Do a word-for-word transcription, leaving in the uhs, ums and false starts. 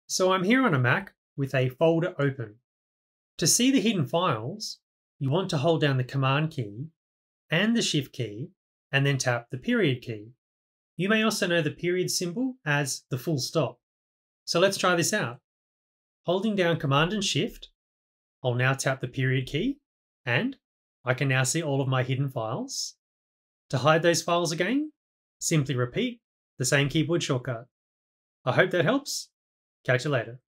So I'm here on a Mac with a folder open. To see the hidden files, you want to hold down the Command key and the Shift key and then tap the period key. You may also know the period symbol as the full stop. So let's try this out. Holding down Command and Shift, I'll now tap the period key and I can now see all of my hidden files. To hide those files again, simply repeat the same keyboard shortcut. I hope that helps. Catch you later.